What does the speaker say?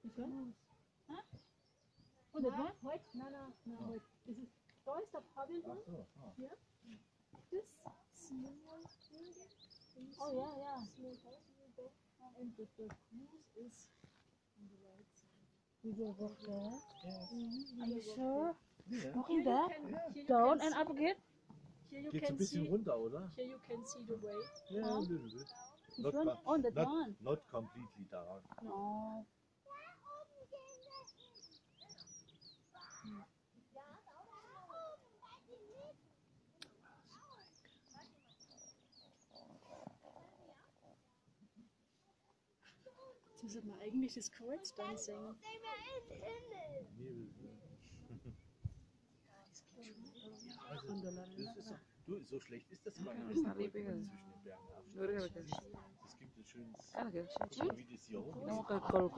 This one? Huh? Oh, that one? Wait, no, wait. This is, da ist der Pavillon. Ach so, ah. Yeah. This small building. Oh, yeah. Small house in the back. And the cruise is on the right side. We will walk there. Yes. Are you sure? Yeah. Walking there? Here you Down can and up again? Here you Geht's can ein bisschen see. runter, oder? Here you can see the way. Yeah, a little bit. This one? Oh, that one. Not completely down. No. Das ist mal eigentlich das Kreuz dann singen. Also, das ist du, so schlecht ist das gar nicht. It's not big. Zwischen den Bergen ab. Look at Es gibt ein schönes, it. wie das hier hoch No, ist. go